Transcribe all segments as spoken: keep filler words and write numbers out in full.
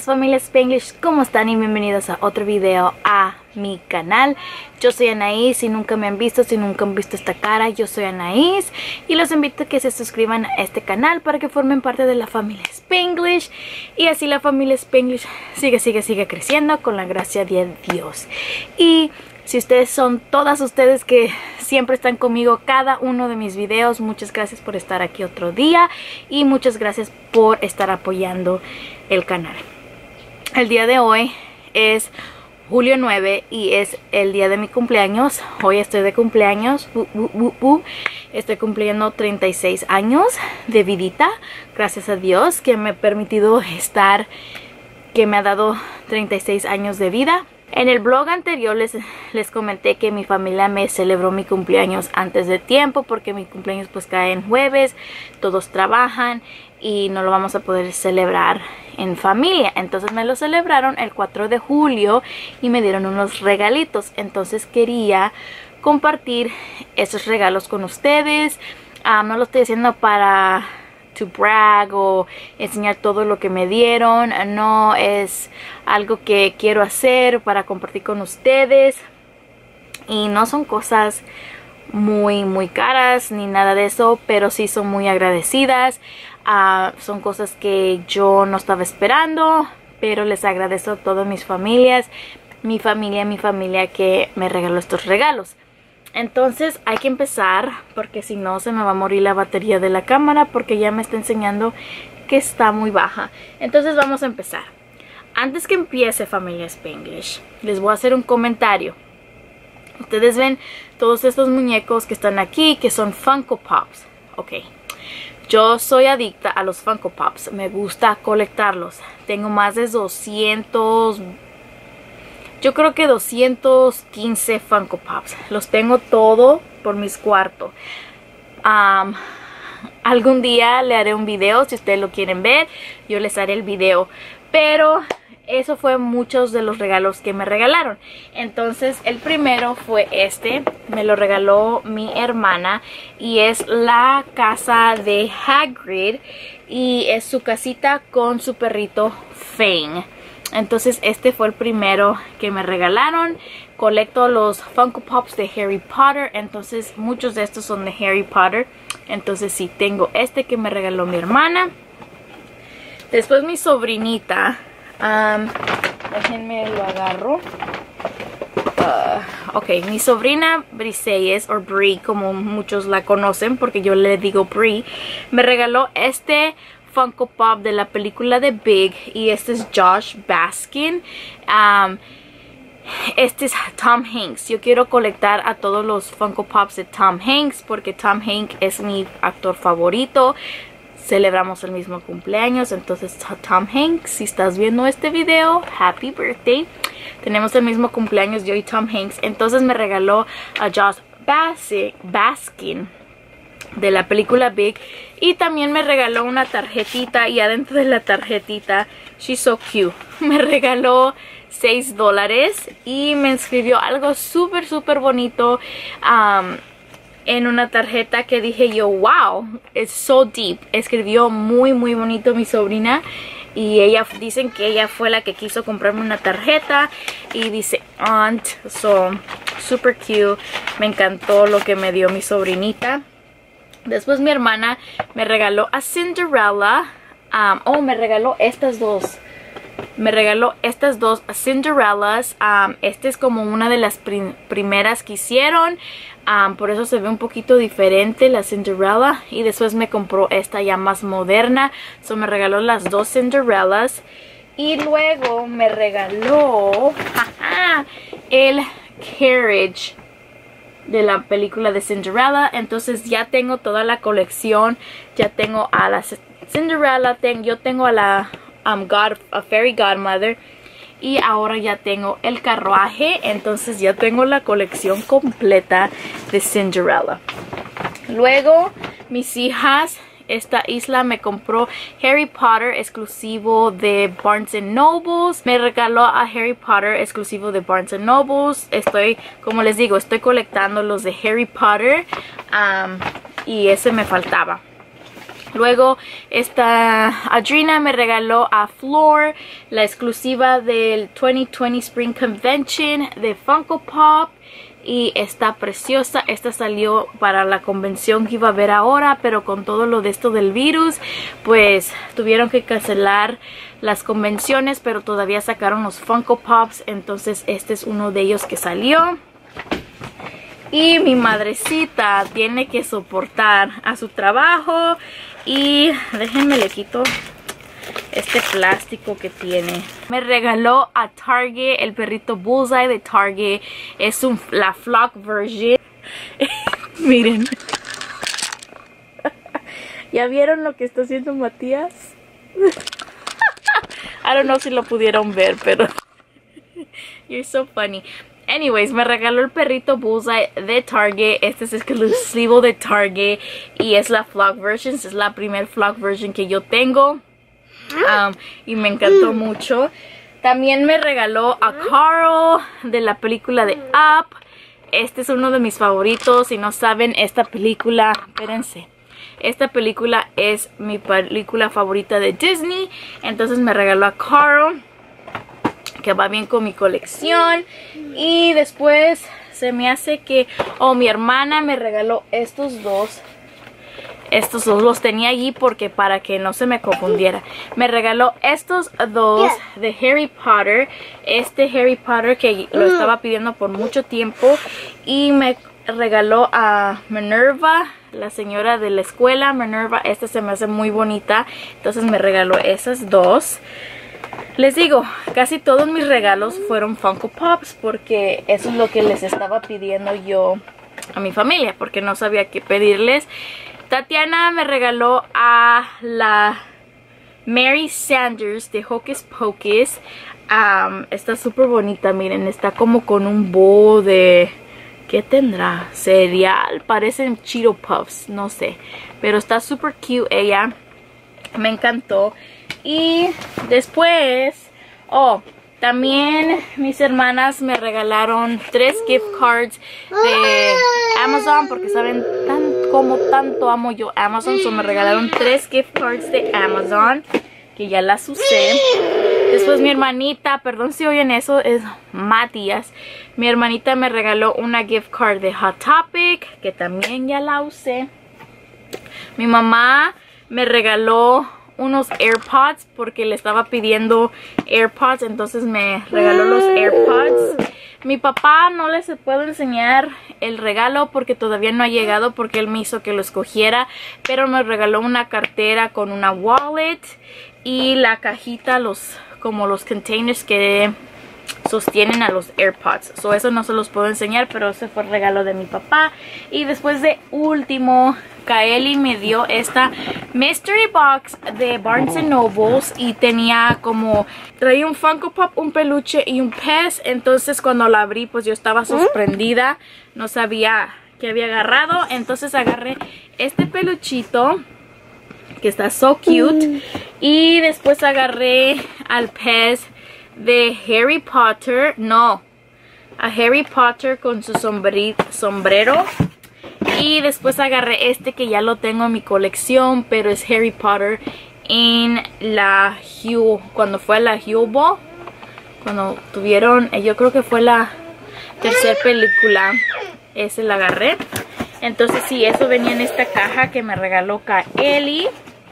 días, familia Spanglish, ¿cómo están? Y bienvenidos a otro video a mi canal. Yo soy Anaís. Si nunca me han visto, si nunca han visto esta cara, yo soy Anaís y los invito a que se suscriban a este canal para que formen parte de la familia Spanglish y así la familia Spanglish sigue, sigue, sigue creciendo con la gracia de Dios. Y si ustedes son todas ustedes que siempre están conmigo cada uno de mis videos, muchas gracias por estar aquí otro día y muchas gracias por estar apoyando el canal. El día de hoy es julio nueve y es el día de mi cumpleaños. Hoy estoy de cumpleaños. Uh, uh, uh, uh. Estoy cumpliendo treinta y seis años de vidita. Gracias a Dios que me ha permitido estar, que me ha dado treinta y seis años de vida. En el blog anterior les, les comenté que mi familia me celebró mi cumpleaños antes de tiempo porque mi cumpleaños pues cae en jueves, todos trabajan y no lo vamos a poder celebrar en familia. Entonces me lo celebraron el cuatro de julio y me dieron unos regalitos. Entonces quería compartir esos regalos con ustedes. Um, no lo estoy haciendo para to brag o enseñar todo lo que me dieron. No es algo que quiero hacer para compartir con ustedes y no son cosas muy muy caras ni nada de eso, pero sí son muy agradecidas. Uh, son cosas que yo no estaba esperando, pero les agradezco a todas mis familias mi familia, mi familia que me regaló estos regalos. Entonces hay que empezar porque si no se me va a morir la batería de la cámara porque ya me está enseñando que está muy baja. Entonces vamos a empezar. Antes que empiece, familia Spanglish, les voy a hacer un comentario. Ustedes ven todos estos muñecos que están aquí que son Funko Pops. Ok, yo soy adicta a los Funko Pops. Me gusta colectarlos. Tengo más de doscientos... Yo creo que doscientos quince Funko Pops. Los tengo todo por mis cuartos. Um, algún día le haré un video. Si ustedes lo quieren ver, yo les haré el video. Pero eso fue muchos de los regalos que me regalaron. Entonces el primero fue este. Me lo regaló mi hermana. Y es la casa de Hagrid. Y es su casita con su perrito Fang. Entonces este fue el primero que me regalaron. Colecto los Funko Pops de Harry Potter. Entonces muchos de estos son de Harry Potter. Entonces sí, tengo este que me regaló mi hermana. Después mi sobrinita. Um, déjenme lo agarro. Uh, ok, mi sobrina Briseis, o Brie como muchos la conocen porque yo le digo Brie, me regaló este Funko Pop de la película de Big y este es Josh Baskin. Um, este es Tom Hanks. Yo quiero colectar a todos los Funko Pops de Tom Hanks porque Tom Hanks es mi actor favorito. Celebramos el mismo cumpleaños, entonces Tom Hanks, si estás viendo este video, happy birthday. Tenemos el mismo cumpleaños yo y Tom Hanks. Entonces me regaló a Josh Baskin de la película Big y también me regaló una tarjetita y adentro de la tarjetita, she's so cute, me regaló seis dólares y me escribió algo súper súper bonito um, en una tarjeta que dije yo, wow, it's so deep. Escribió muy muy bonito mi sobrina y ella, dicen que ella fue la que quiso comprarme una tarjeta y dice aunt, so super cute. Me encantó lo que me dio mi sobrinita. Después mi hermana me regaló a Cinderella. Um, oh, me regaló estas dos. Me regaló estas dos Cinderellas. Um, esta es como una de las prim primeras que hicieron. Um, por eso se ve un poquito diferente la Cinderella. Y después me compró esta ya más moderna. So me regaló las dos Cinderellas. Y luego me regaló jaja, el carriage de la película de Cinderella. Entonces ya tengo toda la colección. Ya tengo a la Cinderella, ten, yo tengo a la um, God, a Fairy Godmother y ahora ya tengo el carruaje. Entonces ya tengo la colección completa de Cinderella. Luego mis hijas, esta isla me compró Harry Potter exclusivo de Barnes and Noble. Me regaló a Harry Potter exclusivo de Barnes and Noble. Estoy, como les digo, estoy colectando los de Harry Potter um, y ese me faltaba. Luego esta Adrina me regaló a Flor la exclusiva del veinte veinte Spring Convention de Funko Pop. Y está preciosa. Esta salió para la convención que iba a haber ahora, pero con todo lo de esto del virus, pues tuvieron que cancelar las convenciones, pero todavía sacaron los Funko Pops. Entonces este es uno de ellos que salió. Y mi madrecita tiene que soportar a su trabajo. Y déjenme le quito este plástico que tiene. Me regaló a Target el perrito Bullseye de Target. Es un, la flock version. Miren. ¿Ya vieron lo que está haciendo Matías? I don't know si lo pudieron ver, pero you're so funny. Anyways, me regaló el perrito Bullseye de Target. Este es exclusivo de Target y es la flock version. Es la primer flock version que yo tengo. Um, y me encantó mucho. También me regaló a Carl de la película de Up. Este es uno de mis favoritos. Si no saben, esta película, espérense, esta película es mi película favorita de Disney. Entonces me regaló a Carl, que va bien con mi colección. Y después se me hace que, oh, mi hermana me regaló estos dos. Estos dos los tenía allí porque para que no se me confundiera. Me regaló estos dos de Harry Potter. Este Harry Potter que lo estaba pidiendo por mucho tiempo. Y me regaló a Minerva, la señora de la escuela. Minerva, esta se me hace muy bonita. Entonces me regaló esas dos. Les digo, casi todos mis regalos fueron Funko Pops porque eso es lo que les estaba pidiendo yo a mi familia, porque no sabía qué pedirles. Tatiana me regaló a la Mary Sanders de Hocus Pocus. Um, está súper bonita, miren, está como con un bowl de... ¿Qué tendrá? Cereal, parecen Cheeto Puffs, no sé. Pero está súper cute ella, me encantó. Y después, oh, también mis hermanas me regalaron tres gift cards de Amazon, porque saben tan como tanto amo yo Amazon. So me regalaron tres gift cards de Amazon, que ya las usé. Después mi hermanita, perdón si oyen eso, es Matías. Mi hermanita me regaló una gift card de Hot Topic, que también ya la usé. Mi mamá me regaló unos AirPods porque le estaba pidiendo AirPods, entonces me regaló los AirPods. Mi papá no les puedo enseñar el regalo porque todavía no ha llegado, porque él me hizo que lo escogiera, pero me regaló una cartera con una wallet y la cajita, los como los containers que sostienen a los AirPods. So eso no se los puedo enseñar, pero ese fue el regalo de mi papá. Y después de último, Kaeli me dio esta mystery box de Barnes and Noble y tenía como, traía un Funko Pop, un peluche y un pez. Entonces cuando la abrí, pues yo estaba sorprendida, no sabía que había agarrado. Entonces agarré este peluchito que está so cute, y después agarré al pez de Harry Potter, no, a Harry Potter con su sombrero. Y después agarré este que ya lo tengo en mi colección, pero es Harry Potter en la Hue, cuando fue la Hue Ball, cuando tuvieron, yo creo que fue la tercera película, ese la agarré. Entonces sí, eso venía en esta caja que me regaló Kaeli.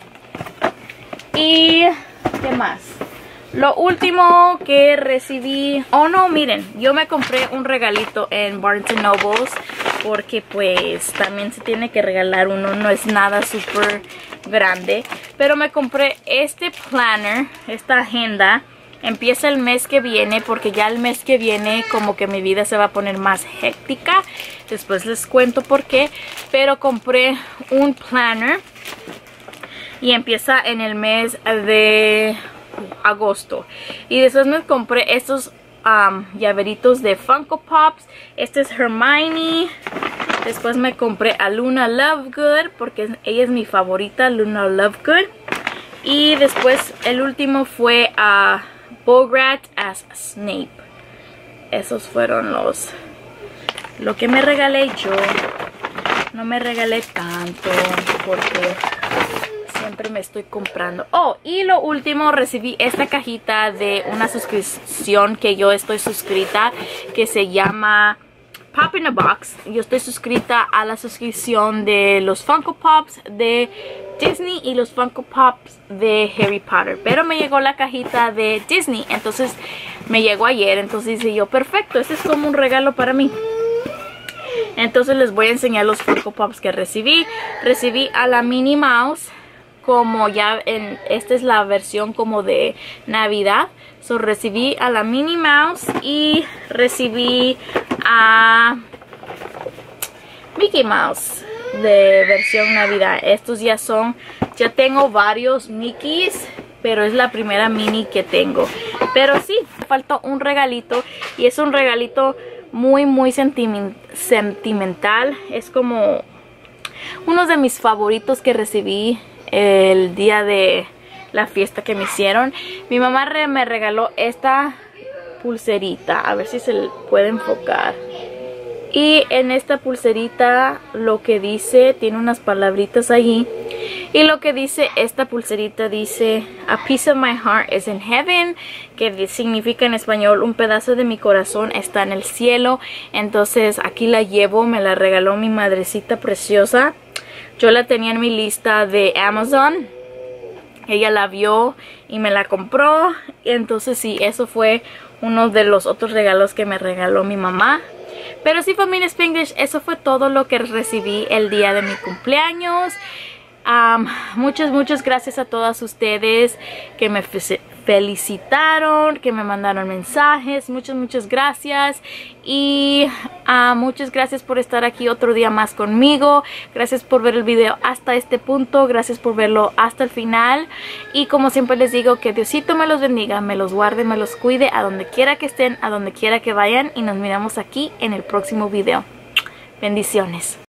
Y ¿qué más? Lo último que recibí, oh no, miren, yo me compré un regalito en Barnes and Noble, porque pues también se tiene que regalar uno, no es nada súper grande. Pero me compré este planner, esta agenda. Empieza el mes que viene, porque ya el mes que viene como que mi vida se va a poner más hectica. Después les cuento por qué. Pero compré un planner y empieza en el mes de agosto. Y después me compré estos um, llaveritos de Funko Pops. Este es Hermione. Después me compré a Luna Lovegood, porque ella es mi favorita, Luna Lovegood. Y después el último fue a Bogart as Snape. Esos fueron los lo que me regalé yo. No me regalé tanto porque siempre me estoy comprando. Oh, y lo último, recibí esta cajita de una suscripción que yo estoy suscrita, que se llama Pop in a Box. Yo estoy suscrita a la suscripción de los Funko Pops de Disney y los Funko Pops de Harry Potter, pero me llegó la cajita de Disney, entonces me llegó ayer. Entonces dije yo, perfecto, este es como un regalo para mí. Entonces les voy a enseñar los Funko Pops que recibí. Recibí a la Minnie Mouse, como ya en esta es la versión como de Navidad. So recibí a la Minnie Mouse y recibí a Mickey Mouse de versión Navidad. Estos ya son, ya tengo varios Mickeys, pero es la primera Minnie que tengo. Pero sí, faltó un regalito, y es un regalito muy muy sentiment sentimental. Es como uno de mis favoritos que recibí el día de la fiesta que me hicieron. Mi mamá re me regaló esta pulserita, a ver si se puede enfocar. Y en esta pulserita lo que dice, tiene unas palabritas allí, y lo que dice esta pulserita dice a piece of my heart is in heaven, que significa en español un pedazo de mi corazón está en el cielo. Entonces aquí la llevo, me la regaló mi madrecita preciosa. Yo la tenía en mi lista de Amazon, ella la vio y me la compró. Y entonces sí, eso fue uno de los otros regalos que me regaló mi mamá. Pero sí, familia Spanglish, eso fue todo lo que recibí el día de mi cumpleaños. Um, muchas, muchas gracias a todas ustedes que me felicitaron, que me mandaron mensajes. Muchas, muchas gracias. Y uh, muchas gracias por estar aquí otro día más conmigo. Gracias por ver el video hasta este punto. Gracias por verlo hasta el final. Y como siempre les digo, que Diosito me los bendiga, me los guarde, me los cuide a donde quiera que estén, a donde quiera que vayan. Y nos miramos aquí en el próximo video. Bendiciones.